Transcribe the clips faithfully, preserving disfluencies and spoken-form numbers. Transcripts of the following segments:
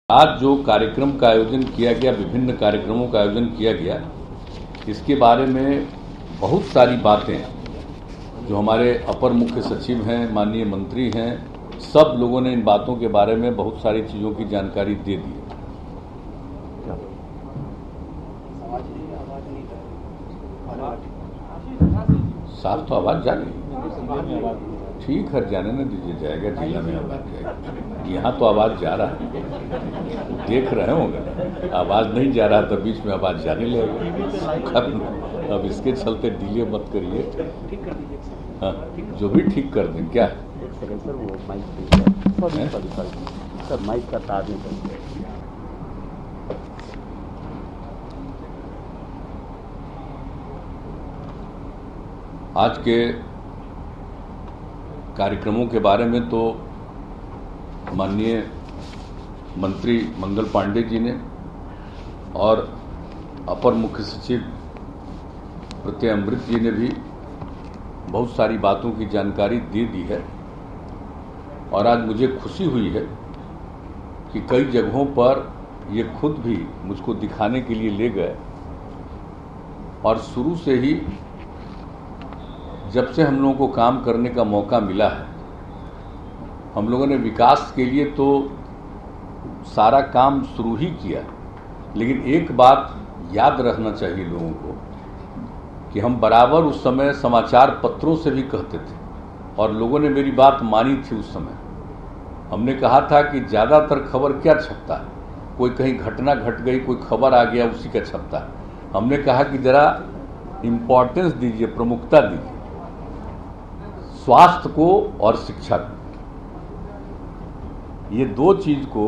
आज जो कार्यक्रम का आयोजन किया गया, विभिन्न कार्यक्रमों का आयोजन किया गया, इसके बारे में बहुत सारी बातें जो हमारे अपर मुख्य सचिव हैं, माननीय मंत्री हैं, सब लोगों ने इन बातों के बारे में बहुत सारी चीज़ों की जानकारी दे दी है। साफ तो आवाज़ जा रही है, ठीक है, जाने न दीजिए, जाएगा, जिला में आवाज़ जाएगा। यहाँ तो आवाज़ जा रहा है, देख रहे होंगे, आवाज़ नहीं जा रहा तो बीच में आवाज़ जाने लगेगा। अब इसके चलते डिले मत करिए। हाँ, जो भी ठीक कर दें। क्या सर वो माइक सर माइक का तार नहीं। आज के कार्यक्रमों के बारे में तो माननीय मंत्री मंगल पांडे जी ने और अपर मुख्य सचिव प्रत्यय अमृत जी ने भी बहुत सारी बातों की जानकारी दे दी है। और आज मुझे खुशी हुई है कि कई जगहों पर ये खुद भी मुझको दिखाने के लिए ले गए और शुरू से ही जब से हम लोगों को काम करने का मौका मिला है, हम लोगों ने विकास के लिए तो सारा काम शुरू ही किया। लेकिन एक बात याद रखना चाहिए लोगों को कि हम बराबर उस समय समाचार पत्रों से भी कहते थे और लोगों ने मेरी बात मानी थी। उस समय हमने कहा था कि ज़्यादातर खबर क्या छपता है, कोई कहीं घटना घट गई, कोई खबर आ गया, उसी का छपता है। हमने कहा कि ज़रा इम्पोर्टेंस दीजिए, प्रमुखता दीजिए स्वास्थ्य को और शिक्षा को। ये दो चीज को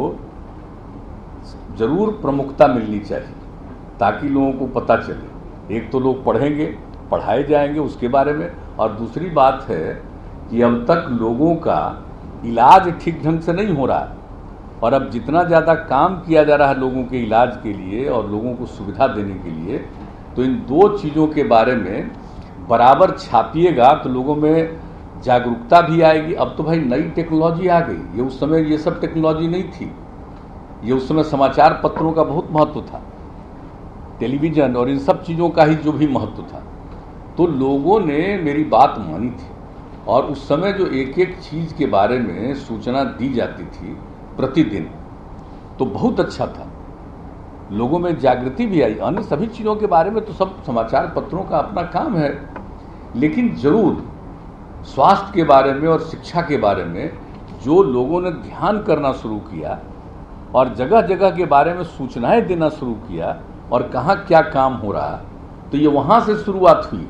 जरूर प्रमुखता मिलनी चाहिए ताकि लोगों को पता चले। एक तो लोग पढ़ेंगे, पढ़ाए जाएंगे उसके बारे में, और दूसरी बात है कि अब तक लोगों का इलाज ठीक ढंग से नहीं हो रहा है और अब जितना ज़्यादा काम किया जा रहा है लोगों के इलाज के लिए और लोगों को सुविधा देने के लिए, तो इन दो चीज़ों के बारे में बराबर छापिएगा तो लोगों में जागरूकता भी आएगी। अब तो भाई नई टेक्नोलॉजी आ गई, ये उस समय ये सब टेक्नोलॉजी नहीं थी। ये उस समय समाचार पत्रों का बहुत महत्व था, टेलीविज़न और इन सब चीज़ों का ही जो भी महत्व था। तो लोगों ने मेरी बात मानी थी और उस समय जो एक एक चीज़ के बारे में सूचना दी जाती थी प्रतिदिन, तो बहुत अच्छा था। लोगों में जागृति भी आई। अन्य सभी चीज़ों के बारे में तो सब समाचार पत्रों का अपना काम है, लेकिन जरूर स्वास्थ्य के बारे में और शिक्षा के बारे में जो लोगों ने ध्यान करना शुरू किया और जगह जगह के बारे में सूचनाएं देना शुरू किया और कहाँ क्या काम हो रहा, तो ये वहाँ से शुरुआत हुई।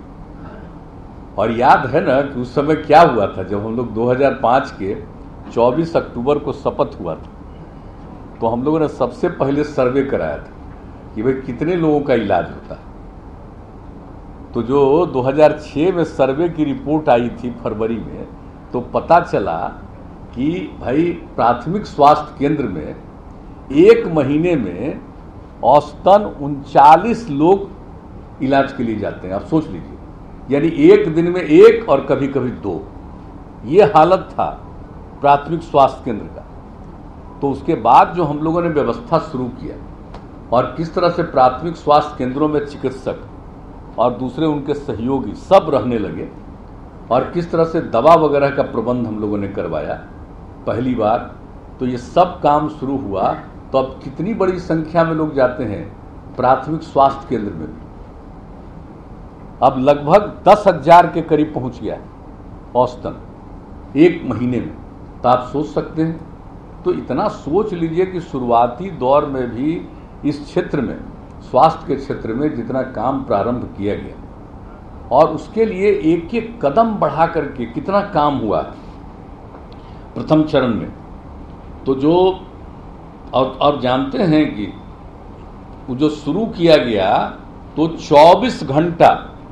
और याद है ना कि उस समय क्या हुआ था, जब हम लोग दो हज़ार पाँच के चौबीस अक्टूबर को शपथ हुआ था, तो हम लोगों ने सबसे पहले सर्वे कराया था कि भाई कितने लोगों का इलाज होता है। तो जो दो हज़ार छह में सर्वे की रिपोर्ट आई थी फरवरी में, तो पता चला कि भाई प्राथमिक स्वास्थ्य केंद्र में एक महीने में औसतन उनचालीस लोग इलाज के लिए जाते हैं। आप सोच लीजिए, यानी एक दिन में एक और कभी कभी दो, ये हालत था प्राथमिक स्वास्थ्य केंद्र का। तो उसके बाद जो हम लोगों ने व्यवस्था शुरू किया और किस तरह से प्राथमिक स्वास्थ्य केंद्रों में चिकित्सक और दूसरे उनके सहयोगी सब रहने लगे और किस तरह से दवा वगैरह का प्रबंध हम लोगों ने करवाया पहली बार, तो ये सब काम शुरू हुआ। तो अब कितनी बड़ी संख्या में लोग जाते हैं प्राथमिक स्वास्थ्य केंद्र में भी, अब लगभग दस हजार के करीब पहुंच गया है औसतन एक महीने में। तो आप सोच सकते हैं, तो इतना सोच लीजिए कि शुरुआती दौर में भी इस क्षेत्र में, स्वास्थ्य के क्षेत्र में जितना काम प्रारंभ किया गया और उसके लिए एक एक कदम बढ़ा करके कितना काम हुआ प्रथम चरण में। तो जो और, और जानते हैं कि वो जो शुरू किया गया तो चौबीस घंटा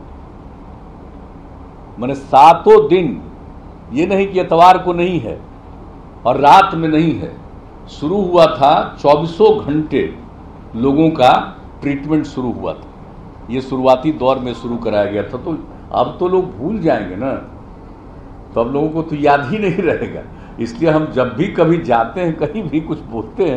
माने सातों दिन, ये नहीं कि इतवार को नहीं है और रात में नहीं है, शुरू हुआ था चौबीसों घंटे लोगों का ट्रीटमेंट शुरू हुआ था। ये शुरुआती दौर में शुरू कराया गया था। तो अब तो लोग भूल जाएंगे ना, तो अब लोगों को तो याद ही नहीं रहेगा। इसलिए हम जब भी कभी जाते हैं, कहीं भी कुछ बोलते हैं,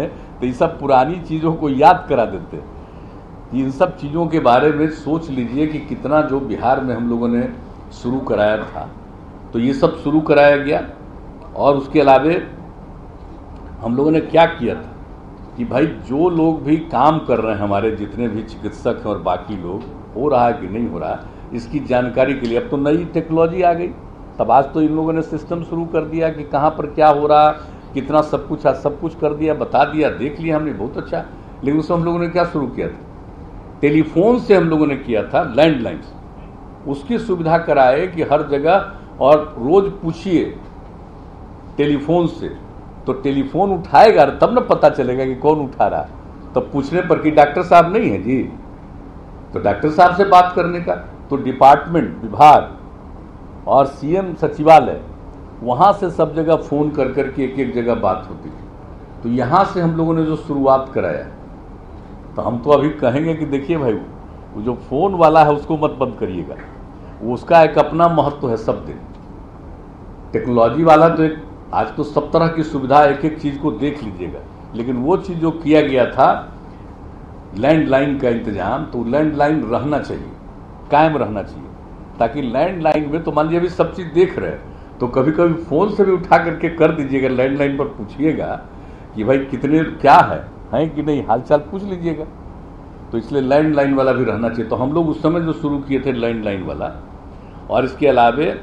तो ये सब पुरानी चीज़ों को याद करा देते। इन सब चीज़ों के बारे में सोच लीजिए कि कितना जो बिहार में हम लोगों ने शुरू कराया था, तो ये सब शुरू कराया गया। और उसके अलावे हम लोगों ने क्या किया था कि भाई जो लोग भी काम कर रहे हैं, हमारे जितने भी चिकित्सक हैं और बाकी लोग, हो रहा है कि नहीं हो रहा, इसकी जानकारी के लिए अब तो नई टेक्नोलॉजी आ गई। तब आज तो इन लोगों ने सिस्टम शुरू कर दिया कि कहाँ पर क्या हो रहा, कितना सब कुछ, आज सब कुछ कर दिया, बता दिया, देख लिया हमने, बहुत अच्छा। लेकिन उसमें हम लोगों ने क्या शुरू किया था, टेलीफोन से हम लोगों ने किया था, लैंडलाइंस, उसकी सुविधा कराए कि हर जगह, और रोज पूछिए टेलीफोन से, तो टेलीफोन उठाएगा तब ना पता चलेगा कि कौन उठा रहा। तब पूछने पर कि डॉक्टर साहब नहीं है जी, तो डॉक्टर साहब से बात करने का, तो डिपार्टमेंट, विभाग और सीएम सचिवालय, वहाँ से सब जगह फ़ोन कर कर के एक एक जगह बात होती थी। तो यहाँ से हम लोगों ने जो शुरुआत कराया, तो हम तो अभी कहेंगे कि देखिए भाई, वो जो फ़ोन वाला है उसको मत बंद करिएगा, वो उसका एक अपना महत्व है सब दिन। टेक्नोलॉजी वाला तो एक, आज तो सब तरह की सुविधा, एक एक चीज़ को देख लीजिएगा, लेकिन वो चीज़ जो किया गया था लैंडलाइन का इंतजाम, तो लैंडलाइन रहना चाहिए, कायम रहना चाहिए, ताकि लैंडलाइन में तो मान लीजिए अभी सब चीज़ देख रहे हैं, तो कभी कभी फ़ोन से भी उठा करके कर दीजिएगा, लैंडलाइन पर पूछिएगा कि भाई कितने क्या है, हैं कि नहीं, हालचाल पूछ लीजिएगा। तो इसलिए लैंडलाइन वाला भी रहना चाहिए। तो हम लोग उस समय जो शुरू किए थे लैंडलाइन वाला, और इसके अलावे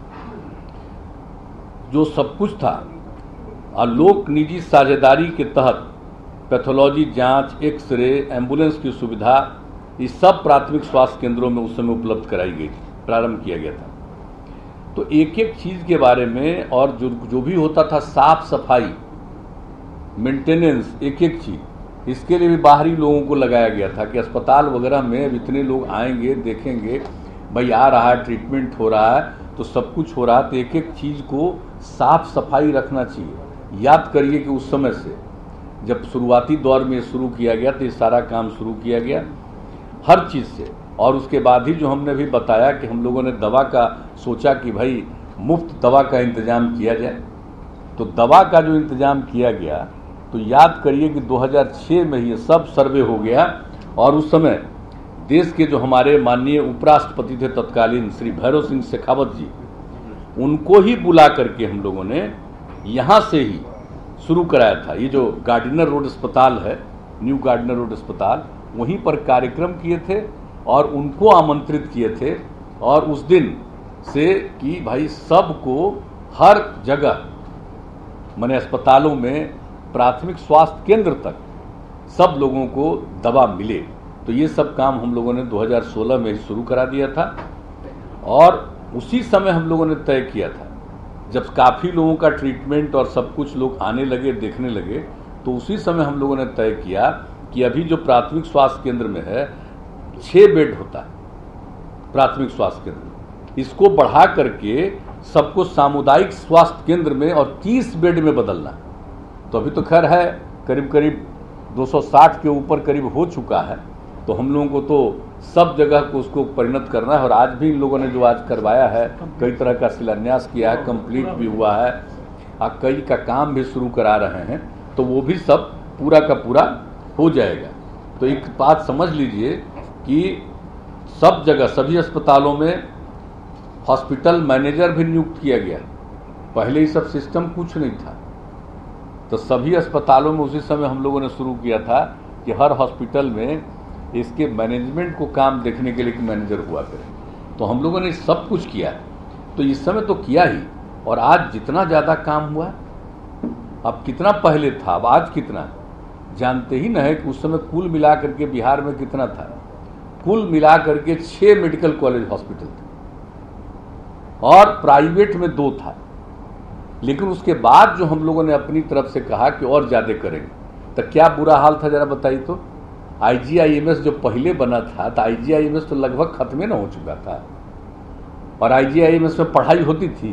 जो सब कुछ था, और लोक निजी साझेदारी के तहत पैथोलॉजी जांच, एक्सरे, एम्बुलेंस की सुविधा, ये सब प्राथमिक स्वास्थ्य केंद्रों में उस समय उपलब्ध कराई गई थी, प्रारंभ किया गया था। तो एक एक चीज़ के बारे में, और जो जो भी होता था, साफ सफाई, मेंटेनेंस, एक एक चीज़, इसके लिए भी बाहरी लोगों को लगाया गया था कि अस्पताल वगैरह में अब इतने लोग आएंगे, देखेंगे, भाई आ रहा है, ट्रीटमेंट हो रहा है, तो सब कुछ हो रहा है, तो एक एक चीज़ को साफ सफाई रखना चाहिए। याद करिए कि उस समय से जब शुरुआती दौर में शुरू किया गया, तो ये सारा काम शुरू किया गया हर चीज़ से। और उसके बाद ही जो हमने भी बताया कि हम लोगों ने दवा का सोचा कि भाई मुफ्त दवा का इंतज़ाम किया जाए, तो दवा का जो इंतज़ाम किया गया, तो याद करिए कि दो हज़ार छह में ये सब सर्वे हो गया। और उस समय देश के जो हमारे माननीय उपराष्ट्रपति थे तत्कालीन, श्री भैरव सिंह शेखावत जी, उनको ही बुला करके हम लोगों ने यहाँ से ही शुरू कराया था। ये जो गार्डिनर रोड अस्पताल है, न्यू गार्डिनर रोड अस्पताल, वहीं पर कार्यक्रम किए थे और उनको आमंत्रित किए थे। और उस दिन से कि भाई सबको हर जगह, माने अस्पतालों में, प्राथमिक स्वास्थ्य केंद्र तक सब लोगों को दवा मिले। तो ये सब काम हम लोगों ने दो हज़ार सोलह में ही शुरू करा दिया था। और उसी समय हम लोगों ने तय किया था, जब काफ़ी लोगों का ट्रीटमेंट और सब कुछ लोग आने लगे, देखने लगे, तो उसी समय हम लोगों ने तय किया कि अभी जो प्राथमिक स्वास्थ्य केंद्र में है, छः बेड होता है प्राथमिक स्वास्थ्य केंद्र, इसको बढ़ा करके सबको सामुदायिक स्वास्थ्य केंद्र में और तीस बेड में बदलना। तो अभी तो खैर है, करीब करीब दो सौ साठ के ऊपर करीब हो चुका है। तो हम लोगों को तो सब जगह को उसको परिणत करना है। और आज भी इन लोगों ने जो आज करवाया है, कई तरह का शिलान्यास किया है, कंप्लीट भी हुआ है, और कई का काम भी शुरू करा रहे हैं, तो वो भी सब पूरा का पूरा हो जाएगा। तो एक बात समझ लीजिए कि सब जगह, सभी अस्पतालों में हॉस्पिटल मैनेजर भी नियुक्त किया गया। पहले ये सब सिस्टम कुछ नहीं था, तो सभी अस्पतालों में उसी समय हम लोगों ने शुरू किया था कि हर हॉस्पिटल में इसके मैनेजमेंट को काम देखने के लिए कि मैनेजर हुआ करे। तो हम लोगों ने सब कुछ किया। तो इस समय तो किया ही, और आज जितना ज़्यादा काम हुआ, अब कितना पहले था, अब आज कितना, जानते ही न है कि उस समय कुल मिला करके बिहार में कितना था। कुल मिला करके छः मेडिकल कॉलेज हॉस्पिटल थे, और प्राइवेट में दो था। लेकिन उसके बाद जो हम लोगों ने अपनी तरफ से कहा कि और ज़्यादा करेंगे, तो क्या बुरा हाल था जरा बताइए। तो आईजीआईएमएस जो पहले बना था, तो आईजीआईएमएस तो लगभग खत्म ही ना हो चुका था, और आईजीआईएमएस में पढ़ाई होती थी।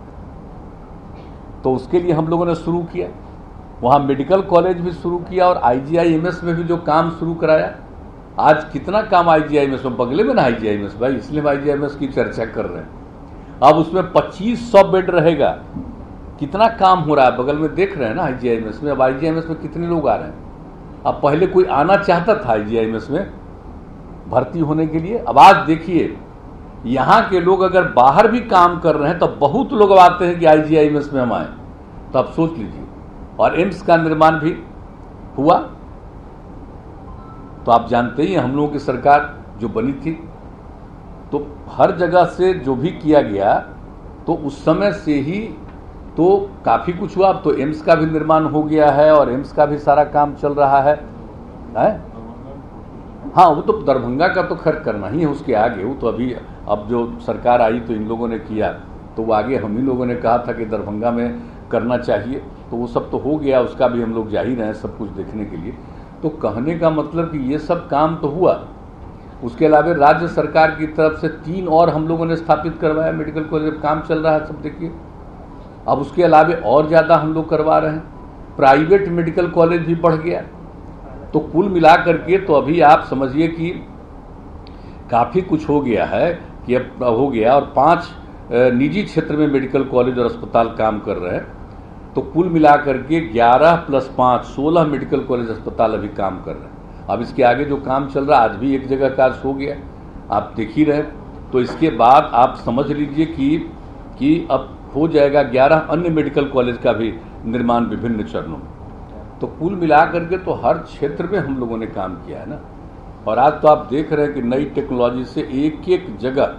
तो उसके लिए हम लोगों ने शुरू किया, वहाँ मेडिकल कॉलेज भी शुरू किया, और आईजीआईएमएस में भी जो काम शुरू कराया। आज कितना काम आईजीआईएमएस में, बगले में ना आईजीआईएमएस भाई, इसलिए हम आईजीआईएमएस की चर्चा कर रहे हैं। अब उसमें पच्चीस सौ बेड रहेगा। कितना काम हो रहा है, बगल में देख रहे हैं ना आईजीआईएमएस में। अब आईजीआईएमएस में कितने लोग आ रहे हैं, अब पहले कोई आना चाहता था आईजीआईएमएस में भर्ती होने के लिए। अब आज देखिए यहाँ के लोग अगर बाहर भी काम कर रहे हैं तो बहुत लोग आते हैं कि आईजीआईएमएस में हम आए। तो आप सोच लीजिए, और एम्स का निर्माण भी हुआ। तो आप जानते ही हम लोगों की सरकार जो बनी थी तो हर जगह से जो भी किया गया तो उस समय से ही तो काफ़ी कुछ हुआ। अब तो एम्स का भी निर्माण हो गया है और एम्स का भी सारा काम चल रहा है, है? हाँ, वो तो दरभंगा का तो खैर करना ही है, उसके आगे वो तो अभी अब जो सरकार आई तो इन लोगों ने किया, तो वो आगे हम ही लोगों ने कहा था कि दरभंगा में करना चाहिए, तो वो सब तो हो गया, उसका भी हम लोग जा ही रहे हैं सब कुछ देखने के लिए। तो कहने का मतलब कि ये सब काम तो हुआ। उसके अलावा राज्य सरकार की तरफ से तीन और हम लोगों ने स्थापित करवाया मेडिकल कॉलेज, काम चल रहा है सब देखिए। अब उसके अलावा और ज़्यादा हम लोग करवा रहे हैं। प्राइवेट मेडिकल कॉलेज भी बढ़ गया। तो कुल मिला करके तो अभी आप समझिए कि काफ़ी कुछ हो गया है कि अब हो गया। और पांच निजी क्षेत्र में मेडिकल कॉलेज और अस्पताल काम कर रहे हैं। तो कुल मिला करके ग्यारह प्लस पाँच सोलह मेडिकल कॉलेज अस्पताल अभी काम कर रहे हैं। अब इसके आगे जो काम चल रहा है, आज भी एक जगह काज हो गया, आप देख ही रहे। तो इसके बाद आप समझ लीजिए कि कि अब हो जाएगा ग्यारह अन्य मेडिकल कॉलेज का भी निर्माण विभिन्न चरणों में। तो कुल मिला करके तो हर क्षेत्र में हम लोगों ने काम किया है ना। और आज तो आप देख रहे हैं कि नई टेक्नोलॉजी से एक एक जगह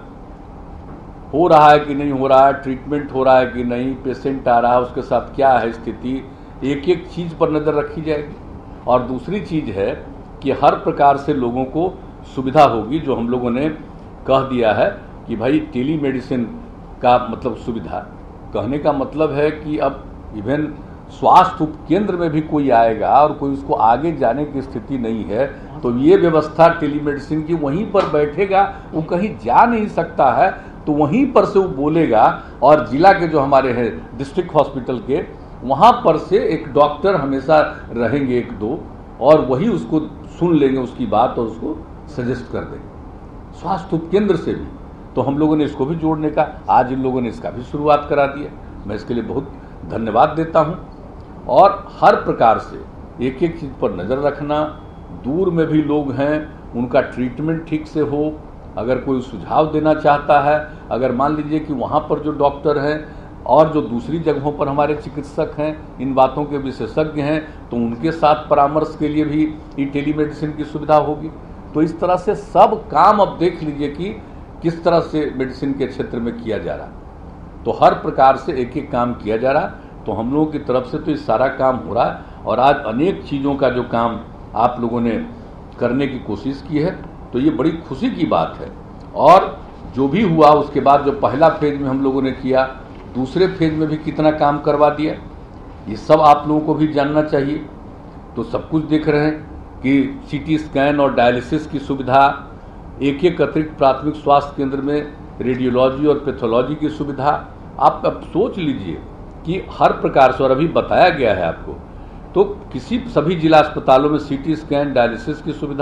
हो रहा है कि नहीं हो रहा है, ट्रीटमेंट हो रहा है कि नहीं, पेशेंट आ रहा है उसके साथ क्या है स्थिति, एक एक चीज़ पर नज़र रखी जाएगी। और दूसरी चीज़ है कि हर प्रकार से लोगों को सुविधा होगी। जो हम लोगों ने कह दिया है कि भाई टेली मेडिसिन का मतलब सुविधा, कहने का मतलब है कि अब इवन स्वास्थ्य उपकेंद्र में भी कोई आएगा और कोई उसको आगे जाने की स्थिति नहीं है तो ये व्यवस्था टेलीमेडिसिन की, वहीं पर बैठेगा, वो कहीं जा नहीं सकता है तो वहीं पर से वो बोलेगा। और जिला के जो हमारे हैं डिस्ट्रिक्ट हॉस्पिटल के, वहाँ पर से एक डॉक्टर हमेशा रहेंगे एक दो, और वही उसको सुन लेंगे उसकी बात और उसको सजेस्ट कर देंगे। स्वास्थ्य उपकेंद्र से भी तो हम लोगों ने इसको भी जोड़ने का, आज इन लोगों ने इसका भी शुरुआत करा दिया। मैं इसके लिए बहुत धन्यवाद देता हूँ। और हर प्रकार से एक एक चीज़ पर नज़र रखना, दूर में भी लोग हैं उनका ट्रीटमेंट ठीक से हो। अगर कोई सुझाव देना चाहता है, अगर मान लीजिए कि वहाँ पर जो डॉक्टर हैं और जो दूसरी जगहों पर हमारे चिकित्सक हैं, इन बातों के विशेषज्ञ हैं, तो उनके साथ परामर्श के लिए भी ये टेलीमेडिसिन की सुविधा होगी। तो इस तरह से सब काम अब देख लीजिए कि किस तरह से मेडिसिन के क्षेत्र में किया जा रहा। तो हर प्रकार से एक एक काम किया जा रहा। तो हम लोगों की तरफ से तो ये सारा काम हो रहा है। और आज अनेक चीज़ों का जो काम आप लोगों ने करने की कोशिश की है, तो ये बड़ी खुशी की बात है। और जो भी हुआ उसके बाद जो पहला फेज में हम लोगों ने किया, दूसरे फेज में भी कितना काम करवा दिया, ये सब आप लोगों को भी जानना चाहिए। तो सब कुछ देख रहे हैं कि सीटी स्कैन और डायलिसिस की सुविधा, एक एक अतिरिक्त प्राथमिक स्वास्थ्य केंद्र में रेडियोलॉजी और पैथोलॉजी की सुविधा। आप अब सोच लीजिए कि हर प्रकार से, और अभी बताया गया है आपको, तो किसी सभी जिला अस्पतालों में सीटी स्कैन डायलिसिस की सुविधा,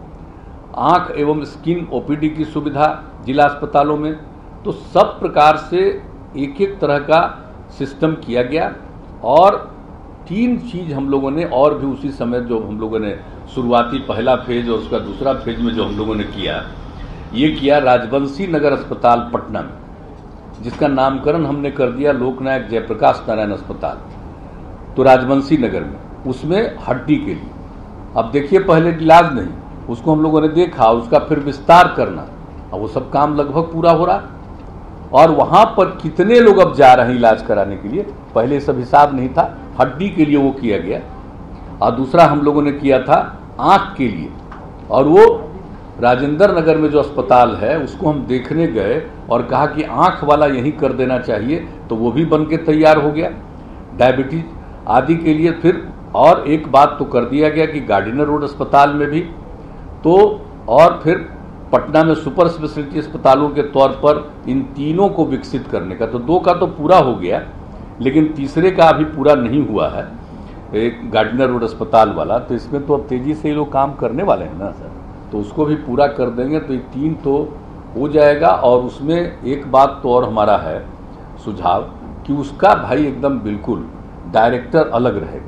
आंख एवं स्किन ओपीडी की सुविधा जिला अस्पतालों में। तो सब प्रकार से एक एक तरह का सिस्टम किया गया। और तीन चीज़ हम लोगों ने और भी उसी समय जो हम लोगों ने शुरुआती पहला फेज और उसका दूसरा फेज में जो हम लोगों ने किया, ये किया राजवंशी नगर अस्पताल पटना में, जिसका नामकरण हमने कर दिया लोकनायक जयप्रकाश नारायण अस्पताल। तो राजवंशी नगर में उसमें हड्डी के लिए, अब देखिए पहले इलाज नहीं, उसको हम लोगों ने देखा, उसका फिर विस्तार करना, अब वो सब काम लगभग पूरा हो रहा। और वहाँ पर कितने लोग अब जा रहे हैं इलाज कराने के लिए, पहले सब हिसाब नहीं था। हड्डी के लिए वो किया गया। और दूसरा हम लोगों ने किया था आँख के लिए, और वो राजेंद्र नगर में जो अस्पताल है उसको हम देखने गए और कहा कि आँख वाला यहीं कर देना चाहिए, तो वो भी बन के तैयार हो गया। डायबिटीज आदि के लिए फिर और एक बात तो कर दिया गया कि गार्डिनर रोड अस्पताल में भी, तो और फिर पटना में सुपर स्पेशलिटी अस्पतालों के तौर पर इन तीनों को विकसित करने का, तो दो का तो पूरा हो गया, लेकिन तीसरे का अभी पूरा नहीं हुआ है, एक गार्डिनर रोड अस्पताल वाला। तो इसमें तो अब तेज़ी से ये लोग काम करने वाले हैं ना सर, तो उसको भी पूरा कर देंगे तो ये तीन तो हो जाएगा। और उसमें एक बात तो और हमारा है सुझाव कि उसका भाई एकदम बिल्कुल डायरेक्टर अलग रहेगा।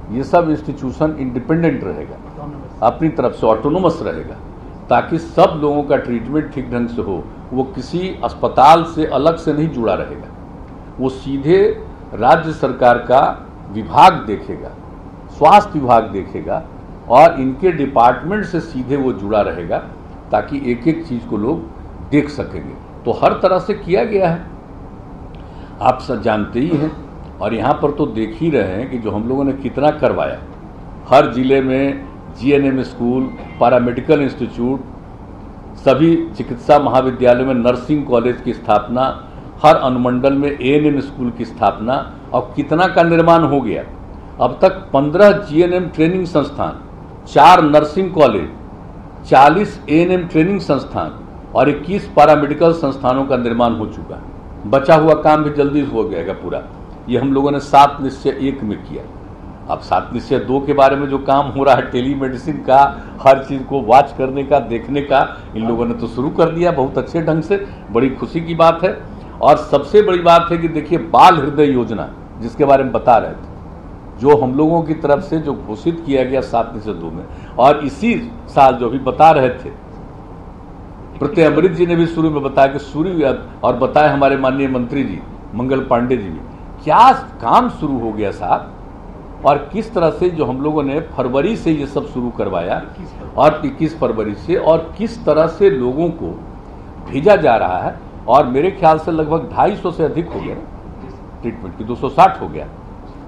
ये सब इंस्टीट्यूशन इंडिपेंडेंट रहेगा, अपनी तरफ से ऑटोनोमस रहेगा, ताकि सब लोगों का ट्रीटमेंट ठीक ढंग से हो। वो किसी अस्पताल से अलग से नहीं जुड़ा रहेगा, वो सीधे राज्य सरकार का विभाग देखेगा, स्वास्थ्य विभाग देखेगा और इनके डिपार्टमेंट से सीधे वो जुड़ा रहेगा, ताकि एक एक चीज़ को लोग देख सकेंगे। तो हर तरह से किया गया है, आप सब जानते ही हैं। और यहाँ पर तो देख ही रहे हैं कि जो हम लोगों ने कितना करवाया। हर जिले में जीएनएम स्कूल, पैरामेडिकल इंस्टीट्यूट, सभी चिकित्सा महाविद्यालयों में नर्सिंग कॉलेज की स्थापना, हर अनुमंडल में एएनएम स्कूल की स्थापना, और कितना का निर्माण हो गया। अब तक पंद्रह जीएनएम ट्रेनिंग संस्थान, चार नर्सिंग कॉलेज, चालीस एएनएम ट्रेनिंग संस्थान और इक्कीस पैरामेडिकल संस्थानों का निर्माण हो चुका है। बचा हुआ काम भी जल्दी हो जाएगा पूरा। ये हम लोगों ने सात निश्चय एक में किया। अब सात निश्चय दो के बारे में जो काम हो रहा है, टेलीमेडिसिन का, हर चीज़ को वॉच करने का, देखने का, इन लोगों ने तो शुरू कर दिया बहुत अच्छे ढंग से। बड़ी खुशी की बात है। और सबसे बड़ी बात है कि देखिए, बाल हृदय योजना जिसके बारे में बता रहे थे, जो हम लोगों की तरफ से जो घोषित किया गया सात निश्चय दो में, और इसी साल जो भी बता रहे थे प्रत्यय अमृत जी ने भी शुरू में बताया कि शुरू, और बताए हमारे माननीय मंत्री जी मंगल पांडे जी भी, क्या काम शुरू हो गया साहब। और किस तरह से जो हम लोगों ने फरवरी से ये सब शुरू करवाया, और इक्कीस फरवरी से, और किस तरह से लोगों को भेजा जा रहा है। और मेरे ख्याल से लगभग ढाई सौ से अधिक हो गया ट्रीटमेंट की, दो सौ साठ हो गया।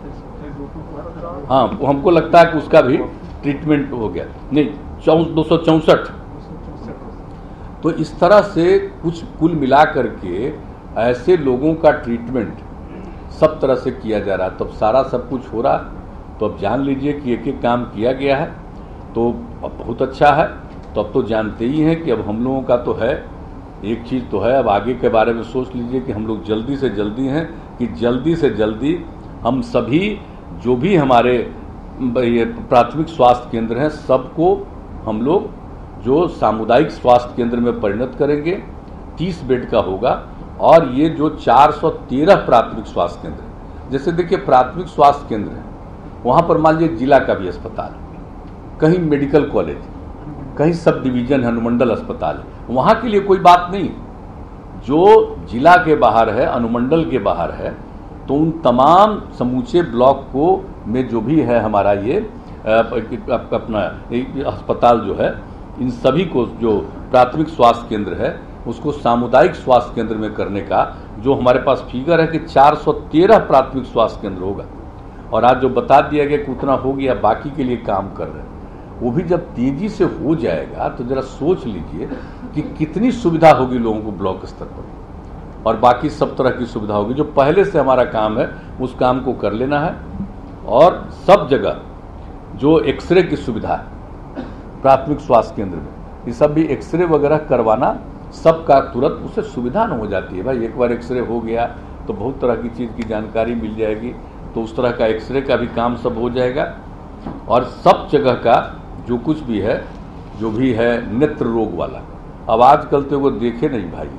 हाँ, हमको लगता है कि उसका भी ट्रीटमेंट हो गया, नहीं दो सौ चौंसठ। तो इस तरह से कुछ कुल मिला करके ऐसे लोगों का ट्रीटमेंट सब तरह से किया जा रहा है। तब सारा सब कुछ हो रहा, तो अब जान लीजिए कि एक एक काम किया गया है, तो अब बहुत अच्छा है। तो अब तो जानते ही हैं कि अब हम लोगों का तो है, एक चीज़ तो है, अब आगे के बारे में सोच लीजिए कि हम लोग जल्दी से जल्दी हैं कि जल्दी से जल्दी हम सभी जो भी हमारे ये प्राथमिक स्वास्थ्य केंद्र हैं, सबको हम लोग जो सामुदायिक स्वास्थ्य केंद्र में परिणत करेंगे। तीस बेड का होगा। और ये जो चार सौ तेरह प्राथमिक स्वास्थ्य केंद्र है, जैसे देखिए प्राथमिक स्वास्थ्य केंद्र है, वहाँ पर मान लीजिए जिला का भी अस्पताल, कहीं मेडिकल कॉलेज, कहीं सब डिवीजन है, अनुमंडल अस्पताल है, वहाँ के लिए कोई बात नहीं। जो जिला के बाहर है, अनुमंडल के बाहर है, तो उन तमाम समूचे ब्लॉक को में जो भी है हमारा ये अपना अस्पताल जो है, इन सभी को जो प्राथमिक स्वास्थ्य केंद्र है उसको सामुदायिक स्वास्थ्य केंद्र में करने का जो हमारे पास फिगर है कि चार सौ तेरह प्राथमिक स्वास्थ्य केंद्र होगा। और आज जो बता दिया गया कि उतना हो गया, बाकी के लिए काम कर रहे हैं। वो भी जब तेजी से हो जाएगा तो जरा सोच लीजिए कि कितनी सुविधा होगी लोगों को ब्लॉक स्तर पर, और बाकी सब तरह की सुविधा होगी। जो पहले से हमारा काम है उस काम को कर लेना है। और सब जगह जो एक्सरे की सुविधा है प्राथमिक स्वास्थ्य केंद्र में, ये सब भी एक्सरे वगैरह करवाना सबका तुरंत उससे सुविधा न हो जाती है। भाई एक बार एक्सरे हो गया तो बहुत तरह की चीज़ की जानकारी मिल जाएगी, तो उस तरह का एक्सरे का भी काम सब हो जाएगा। और सब जगह का जो कुछ भी है, जो भी है नेत्र रोग वाला, अब आजकल तो वो देखे नहीं भाई,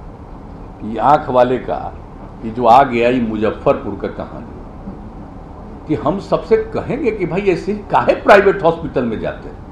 ये आँख वाले का ये जो आ गया ये मुजफ्फरपुर का कहानी, कि हम सबसे कहेंगे कि भाई ऐसे काहे प्राइवेट हॉस्पिटल में जाते हैं।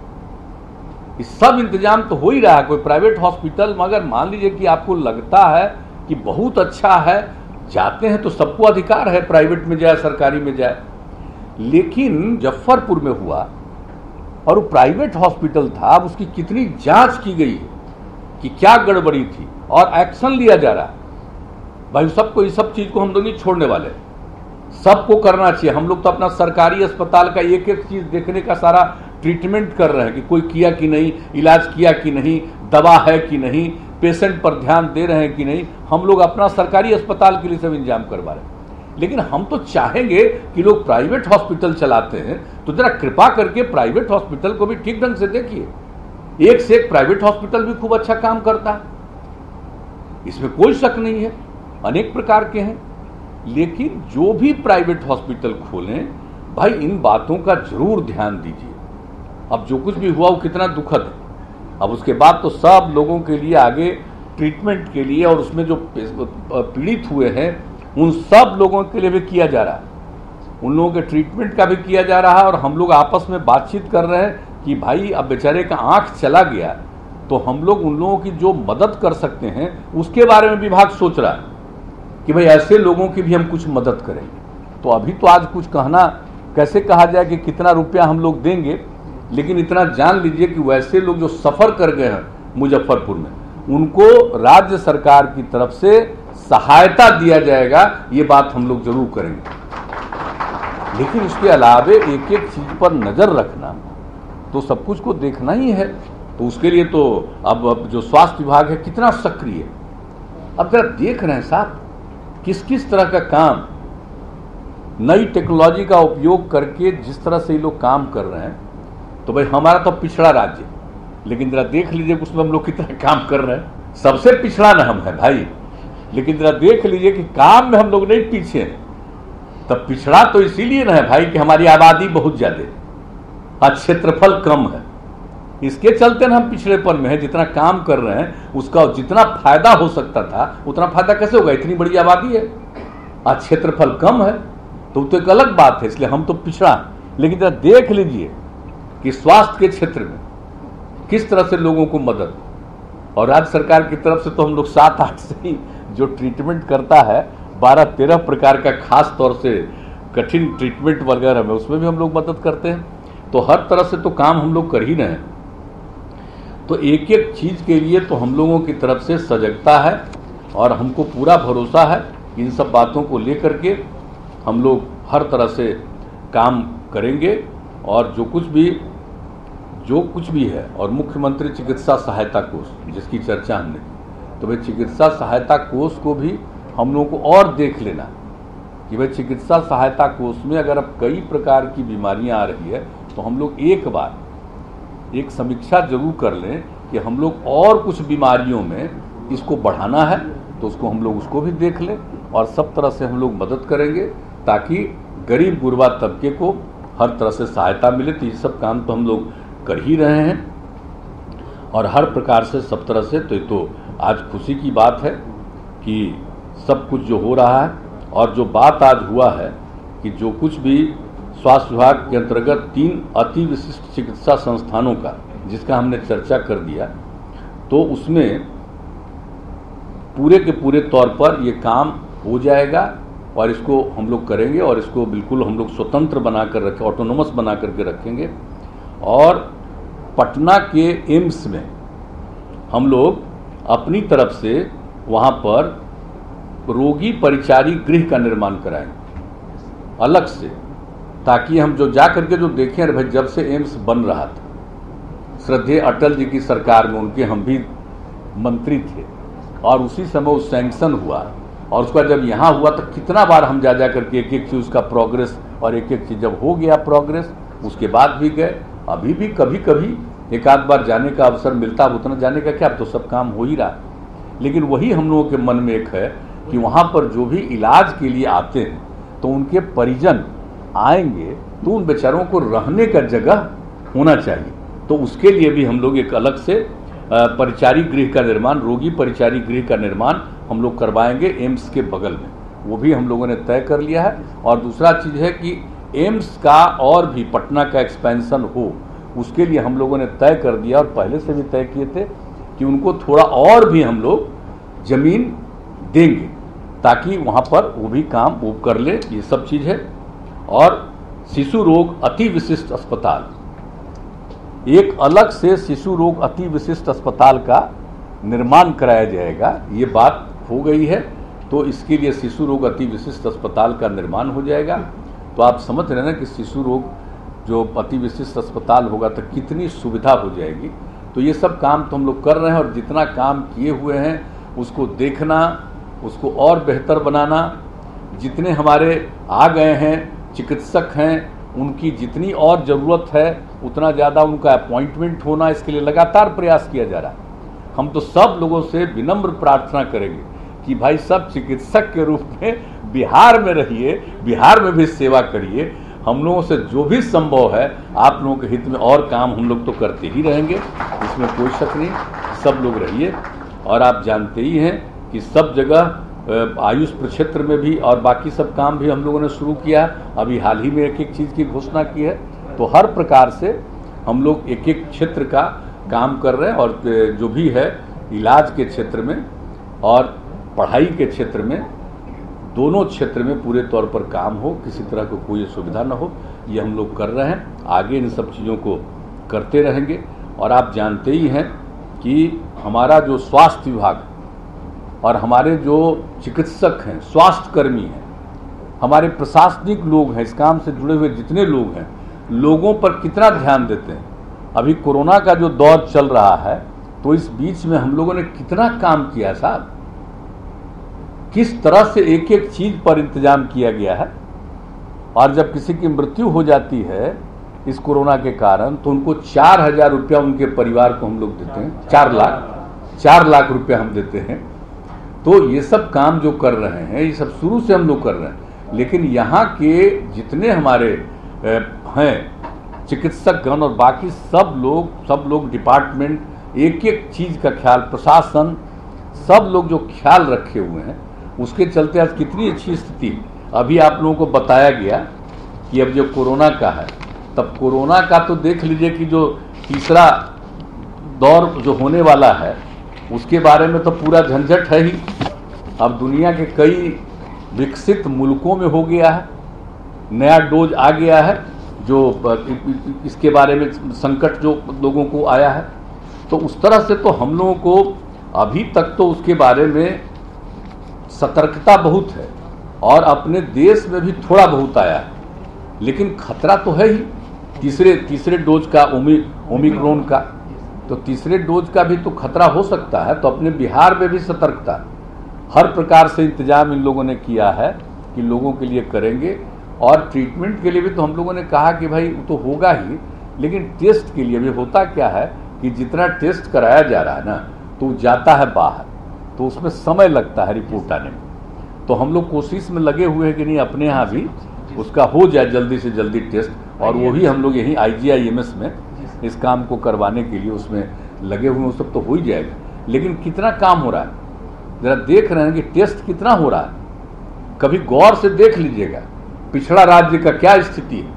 इस सब इंतजाम तो हो ही रहा है, कोई प्राइवेट हॉस्पिटल, मगर मान लीजिए कि आपको लगता है कि बहुत अच्छा है, जाते हैं तो सबको अधिकार है प्राइवेट में जाए सरकारी में जाए। लेकिन मुजफ्फरपुर में हुआ और वो प्राइवेट हॉस्पिटल था, अब उसकी कितनी जांच की गई कि क्या गड़बड़ी थी और एक्शन लिया जा रहा है। भाई सबको, इस सब चीज को हम लोग नहीं छोड़ने वाले, सबको करना चाहिए। हम लोग तो अपना सरकारी अस्पताल का एक एक चीज देखने का सारा ट्रीटमेंट कर रहे हैं कि कोई किया कि नहीं, इलाज किया कि नहीं, दवा है कि नहीं, पेशेंट पर ध्यान दे रहे हैं कि नहीं। हम लोग अपना सरकारी अस्पताल के लिए सब इंतजाम करवा रहे हैं। लेकिन हम तो चाहेंगे कि लोग प्राइवेट हॉस्पिटल चलाते हैं तो जरा कृपा करके प्राइवेट हॉस्पिटल को भी ठीक ढंग से देखिए। एक से एक प्राइवेट हॉस्पिटल भी खूब अच्छा काम करता है, इसमें कोई शक नहीं है, अनेक प्रकार के हैं। लेकिन जो भी प्राइवेट हॉस्पिटल खोलें, भाई इन बातों का जरूर ध्यान दीजिए। अब जो कुछ भी हुआ वो कितना दुखद है। अब उसके बाद तो सब लोगों के लिए आगे ट्रीटमेंट के लिए और उसमें जो पीड़ित हुए हैं उन सब लोगों के लिए भी किया जा रहा है। उन लोगों के ट्रीटमेंट का भी किया जा रहा है, और हम लोग आपस में बातचीत कर रहे हैं कि भाई अब बेचारे का आंख चला गया तो हम लोग उन लोगों की जो मदद कर सकते हैं उसके बारे में विभाग सोच रहा है कि भाई ऐसे लोगों की भी हम कुछ मदद करेंगे। तो अभी तो आज कुछ कहना कैसे कहा जाए कि कितना रुपया हम लोग देंगे, लेकिन इतना जान लीजिए कि वैसे लोग जो सफ़र कर गए हैं मुजफ्फरपुर में, उनको राज्य सरकार की तरफ से सहायता दिया जाएगा, ये बात हम लोग जरूर करेंगे। लेकिन उसके अलावे एक एक चीज पर नजर रखना तो सब कुछ को देखना ही है। तो उसके लिए तो अब, अब जो स्वास्थ्य विभाग है कितना सक्रिय, अब जरा देख रहे हैं साहब किस किस तरह का काम, नई टेक्नोलॉजी का उपयोग करके जिस तरह से ये लोग काम कर रहे हैं। तो भाई हमारा तो पिछड़ा राज्य, लेकिन जरा देख लीजिए उसमें हम लोग कितना काम कर रहे हैं। सबसे पिछड़ा न हम है भाई, लेकिन जरा देख लीजिए कि काम में हम लोग नहीं पीछे हैं। तब पिछड़ा तो इसीलिए ना है भाई कि हमारी आबादी बहुत ज्यादा और क्षेत्रफल कम है, इसके चलते ना हम पिछड़ेपन में है। जितना काम कर रहे हैं उसका जितना फायदा हो सकता था उतना फायदा कैसे होगा, इतनी बड़ी आबादी है और क्षेत्रफल कम है, तो तो एक अलग बात है, इसलिए हम तो पिछड़ा। लेकिन जरा देख लीजिए कि स्वास्थ्य के क्षेत्र में किस तरह से लोगों को मदद, और राज्य सरकार की तरफ से तो हम लोग सात आठ से ही जो ट्रीटमेंट करता है, बारह तेरह प्रकार का खास तौर से कठिन ट्रीटमेंट वगैरह में, उसमें भी हम लोग मदद करते हैं। तो हर तरह से तो काम हम लोग कर ही रहे हैं। तो एक एक चीज के लिए तो हम लोगों की तरफ से सजगता है, और हमको पूरा भरोसा है इन सब बातों को लेकर के हम लोग हर तरह से काम करेंगे। और जो कुछ भी जो कुछ भी है, और मुख्यमंत्री चिकित्सा सहायता कोष जिसकी चर्चा हमने की, तो भाई चिकित्सा सहायता कोष को भी हम लोगों को और देख लेना कि भाई चिकित्सा सहायता कोष में अगर अब कई प्रकार की बीमारियां आ रही है तो हम लोग एक बार एक समीक्षा जरूर कर लें कि हम लोग और कुछ बीमारियों में इसको बढ़ाना है, तो उसको हम लोग उसको भी देख लें, और सब तरह से हम लोग मदद करेंगे ताकि गरीब गुरबा तबके को हर तरह से सहायता मिले। तो ये सब काम तो हम लोग कर ही रहे हैं, और हर प्रकार से सब तरह से। तो ये तो आज खुशी की बात है कि सब कुछ जो हो रहा है, और जो बात आज हुआ है कि जो कुछ भी स्वास्थ्य विभाग के अंतर्गत तीन अति विशिष्ट चिकित्सा संस्थानों का जिसका हमने चर्चा कर दिया, तो उसमें पूरे के पूरे तौर पर ये काम हो जाएगा, और इसको हम लोग करेंगे, और इसको बिल्कुल हम लोग स्वतंत्र बनाकर रखें, ऑटोनोमस बना करके रखेंगे। और पटना के एम्स में हम लोग अपनी तरफ से वहाँ पर रोगी परिचारी गृह का निर्माण कराएंगे अलग से, ताकि हम जो जा करके जो देखें, अरे भाई जब से एम्स बन रहा था, श्रद्धेय अटल जी की सरकार में उनके हम भी मंत्री थे, और उसी समय वो सैंक्शन हुआ, और उसका जब यहाँ हुआ तो कितना बार हम जा जा करके एक एक चीज़ उसका प्रोग्रेस, और एक एक चीज़ जब हो गया प्रोग्रेस उसके बाद भी गए। अभी भी कभी कभी एक आध बार जाने का अवसर मिलता, अब उतना जाने का क्या, अब तो सब काम हो ही रहा। लेकिन वही हम लोगों के मन में एक है कि वहाँ पर जो भी इलाज के लिए आते हैं तो उनके परिजन आएंगे तो उन बेचारों को रहने का जगह होना चाहिए। तो उसके लिए भी हम लोग एक अलग से परिचारी गृह का निर्माण, रोगी परिचारी गृह का निर्माण हम लोग करवाएंगे एम्स के बगल में, वो भी हम लोगों ने तय कर लिया है। और दूसरा चीज़ है कि एम्स का और भी पटना का एक्सपेंशन हो, उसके लिए हम लोगों ने तय कर दिया, और पहले से भी तय किए थे कि उनको थोड़ा और भी हम लोग जमीन देंगे ताकि वहाँ पर वो भी काम वो कर ले, ये सब चीज़ है। और शिशु रोग अति विशिष्ट अस्पताल, एक अलग से शिशु रोग अति विशिष्ट अस्पताल का निर्माण कराया जाएगा, ये बात हो गई है। तो इसके लिए शिशु रोग अति विशिष्ट अस्पताल का निर्माण हो जाएगा। तो आप समझ रहे हैं ना कि शिशु रोग जो अति विशिष्ट अस्पताल होगा तो कितनी सुविधा हो जाएगी। तो ये सब काम तो हम लोग कर रहे हैं, और जितना काम किए हुए हैं उसको देखना, उसको और बेहतर बनाना। जितने हमारे आ गए हैं चिकित्सक हैं, उनकी जितनी और ज़रूरत है उतना ज़्यादा उनका अपॉइंटमेंट होना, इसके लिए लगातार प्रयास किया जा रहा है। हम तो सब लोगों से विनम्र प्रार्थना करेंगे कि भाई सब चिकित्सक के रूप में बिहार में रहिए, बिहार में भी सेवा करिए। हम लोगों से जो भी संभव है आप लोगों के हित में और काम हम लोग तो करते ही रहेंगे, इसमें कोई शक नहीं। सब लोग रहिए, और आप जानते ही हैं कि सब जगह आयुष प्रक्षेत्र में भी और बाकी सब काम भी हम लोगों ने शुरू किया। अभी हाल ही में एक एक चीज़ की घोषणा की है। तो हर प्रकार से हम लोग एक एक क्षेत्र का काम कर रहे हैं और जो भी है इलाज के क्षेत्र में और पढ़ाई के क्षेत्र में, दोनों क्षेत्र में पूरे तौर पर काम हो, किसी तरह को कोई असुविधा न हो, ये हम लोग कर रहे हैं। आगे इन सब चीज़ों को करते रहेंगे। और आप जानते ही हैं कि हमारा जो स्वास्थ्य विभाग और हमारे जो चिकित्सक हैं, स्वास्थ्य कर्मी हैं, हमारे प्रशासनिक लोग हैं, इस काम से जुड़े हुए जितने लोग हैं, लोगों पर कितना ध्यान देते हैं। अभी कोरोना का जो दौर चल रहा है, तो इस बीच में हम लोगों ने कितना काम किया साहब, किस तरह से एक एक चीज पर इंतजाम किया गया है। और जब किसी की मृत्यु हो जाती है इस कोरोना के कारण, तो उनको चार हजार रुपया उनके परिवार को हम लोग देते हैं, चार लाख चार लाख रुपया हम देते हैं। तो ये सब काम जो कर रहे हैं, ये सब शुरू से हम लोग कर रहे हैं। लेकिन यहाँ के जितने हमारे हैं चिकित्सक गण और बाकी सब लोग सब लोग डिपार्टमेंट एक एक चीज़ का ख्याल, प्रशासन सब लोग जो ख्याल रखे हुए हैं, उसके चलते आज कितनी अच्छी स्थिति। अभी आप लोगों को बताया गया कि अब जो कोरोना का है, तब कोरोना का तो देख लीजिए कि जो तीसरा दौर जो होने वाला है, उसके बारे में तो पूरा झंझट है ही। अब दुनिया के कई विकसित मुल्कों में हो गया है, नया डोज आ गया है, जो इसके बारे में संकट जो लोगों को आया है। तो उस तरह से तो हम लोगों को अभी तक तो उसके बारे में सतर्कता बहुत है और अपने देश में भी थोड़ा बहुत आया है, लेकिन खतरा तो है ही तीसरे तीसरे डोज का, ओमी ओमिक्रॉन का। तो तीसरे डोज का भी तो खतरा हो सकता है। तो अपने बिहार में भी सतर्कता, हर प्रकार से इंतजाम इन लोगों ने किया है कि लोगों के लिए करेंगे। और ट्रीटमेंट के लिए भी तो हम लोगों ने कहा कि भाई वो तो होगा ही, लेकिन टेस्ट के लिए भी होता क्या है कि जितना टेस्ट कराया जा रहा है ना, तो जाता है बाहर, तो उसमें समय लगता है रिपोर्ट आने में। तो हम लोग कोशिश में लगे हुए हैं कि नहीं अपने यहाँ भी उसका हो जाए जल्दी से जल्दी टेस्ट, और वो भी हम लोग यहीं आई जी आई एम एस में इस काम को करवाने के लिए उसमें लगे हुए हैं। सब तो हो ही जाएगा, लेकिन कितना काम हो रहा है जरा देख रहे हैं कि टेस्ट कितना हो रहा है। कभी गौर से देख लीजिएगा पिछड़ा राज्य का क्या स्थिति है।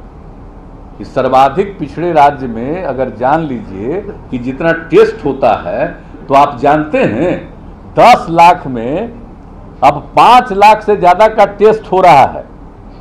इस सर्वाधिक पिछड़े राज्य में अगर जान लीजिए कि जितना टेस्ट होता है, तो आप जानते हैं दस लाख में अब पांच लाख से ज्यादा का टेस्ट हो रहा है।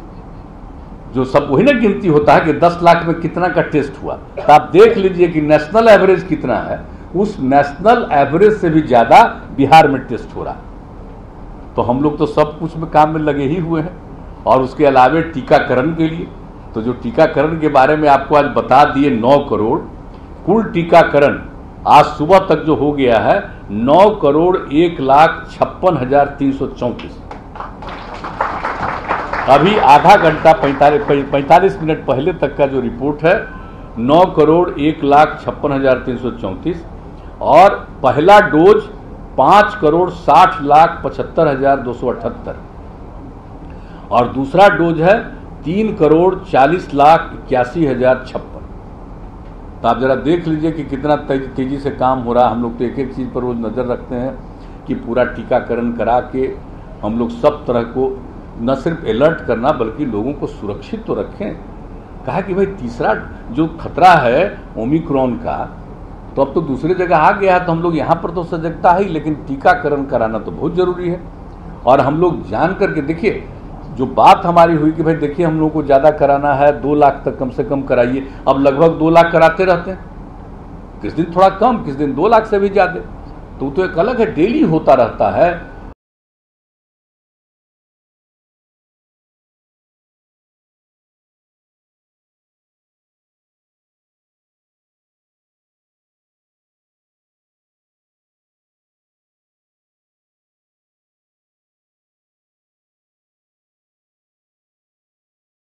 जो सब वही ना गिनती होता है कि दस लाख में कितना का टेस्ट हुआ। तो आप देख लीजिए कि नेशनल एवरेज कितना है, उस नेशनल एवरेज से भी ज्यादा बिहार में टेस्ट हो रहा है। तो हम लोग तो सब कुछ में काम में लगे ही हुए हैं। और उसके अलावे टीकाकरण के लिए, तो जो टीकाकरण के बारे में आपको आज बता दिए, नौ करोड़ कुल टीकाकरण आज सुबह तक जो हो गया है, नौ करोड़ एक लाख छप्पन हजार तीन सौ चौंतीस। अभी आधा घंटा पैंतालीस पैंतालीस मिनट पहले तक का जो रिपोर्ट है, नौ करोड़ एक लाख छप्पन हजार तीन सौ चौंतीस। और पहला डोज पांच करोड़ साठ लाख पचहत्तर हजार दो सौ अठहत्तर और दूसरा डोज है तीन करोड़ चालीस लाख इक्यासी हजार छप्पन। तो आप जरा देख लीजिए कि कितना तेजी से काम हो रहा है। हम लोग तो एक एक चीज़ पर रोज नज़र रखते हैं कि पूरा टीकाकरण करा के हम लोग सब तरह को न सिर्फ अलर्ट करना बल्कि लोगों को सुरक्षित तो रखें। कहा कि भाई तीसरा जो खतरा है ओमिक्रॉन का, तो अब तो दूसरी जगह आ गया है, तो हम लोग यहाँ पर तो सजगता है ही, लेकिन टीकाकरण कराना तो बहुत ज़रूरी है। और हम लोग जान करके देखिए, जो बात हमारी हुई कि भाई देखिए हम लोगों को ज़्यादा कराना है, दो लाख तक कम से कम कराइए। अब लगभग दो लाख कराते रहते हैं, किस दिन थोड़ा कम, किस दिन दो लाख से भी ज़्यादा। तो तो एक अलग है, डेली होता रहता है।